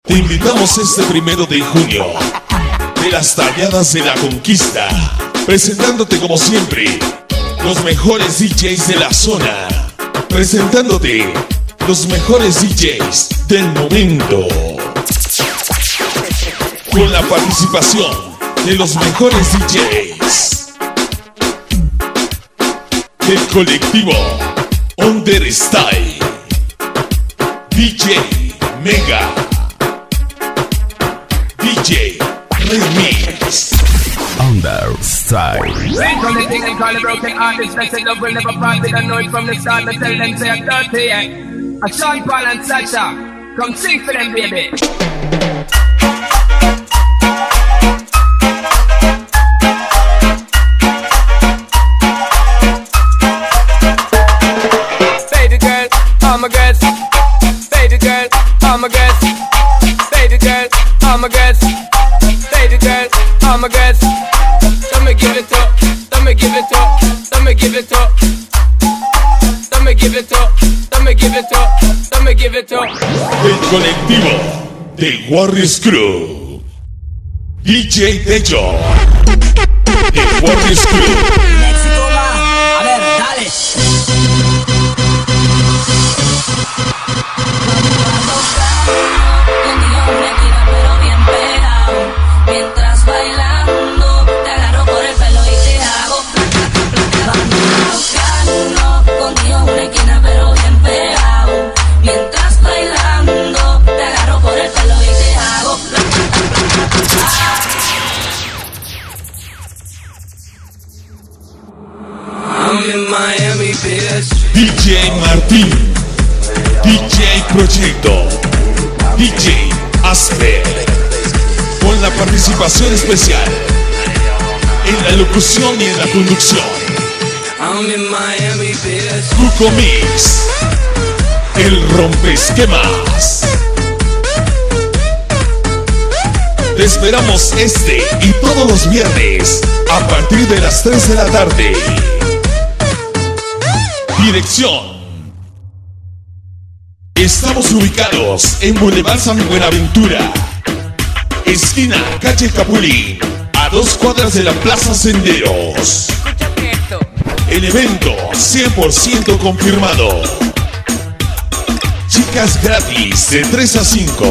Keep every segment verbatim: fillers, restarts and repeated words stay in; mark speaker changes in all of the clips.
Speaker 1: Te invitamos este primero de junio de las Tardeadas de la Conquista, presentándote como siempre los mejores D Js de la zona, presentándote los mejores D Js del momento, con la participación de los mejores D Js del colectivo Understyle, D J Mega, D J Remix.
Speaker 2: Understyle.
Speaker 3: Right from the thing they call a broken heart, this message love will never part. They don't know it from the start, but tell them say I'm dirty, yeah. A Sean Paul and Sasha, come sing for them, baby. Baby girl, all my girls. Baby girl, all my girls. Baby girl, all my girls. Baby girl, all my girls. Let me give it up, let me give it up, let me give it up. Let me give it up, let me give it up, let me give it up.
Speaker 1: El colectivo de Warriors Crew, D J Techo, de Warriors Crew.
Speaker 4: Éxito más, a ver, dale.
Speaker 5: Con mi hombre tira pero bien pegado. Mientras bailando te agarro por el pelo y te hago placa, placa, placa. Con mi hombre esquina pero bien pegado. Mientras bailando te agarro por el pelo y te hago placa, placa, placa.
Speaker 3: I'm in Miami, bitch.
Speaker 1: D J Martín, D J Proyecto, D J Asper, con la participación especial en la locución y en la conducción,
Speaker 3: I'm in Miami, bitch.
Speaker 1: Cuco Mix, el rompeesquemas. Te esperamos este y todos los viernes a partir de las tres de la tarde. Dirección: estamos ubicados en Boulevard San Buenaventura, esquina calle Capulín, a dos cuadras de la Plaza Senderos. El evento cien por ciento confirmado. Chicas gratis de tres a cinco.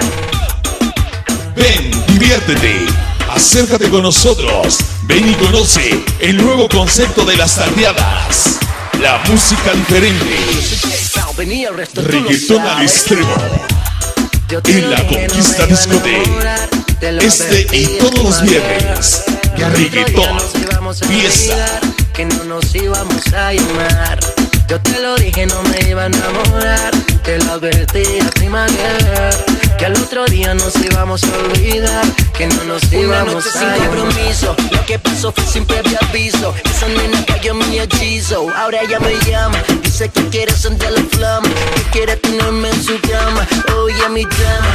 Speaker 1: Ven, diviértete, acércate con nosotros. Ven y conoce el nuevo concepto de las tardeadas. La música diferente. Reggaetón al extremo. En la Conquista Discoteca. Este y todos los viernes. Reggaetón, fiesta.
Speaker 4: Que no nos íbamos a llamar. Yo te lo dije, no me iba a enamorar. Te lo advertí a ti, my girl, que al otro día nos íbamos a olvidar, que no nos íbamos a sin compromiso. Lo que pasó fue sin previo aviso. Esa nena cayó en mi hechizo. Ahora ella me llama, dice que quiere sentir la flama, que quiere tenerme en su cama. Oye mi drama,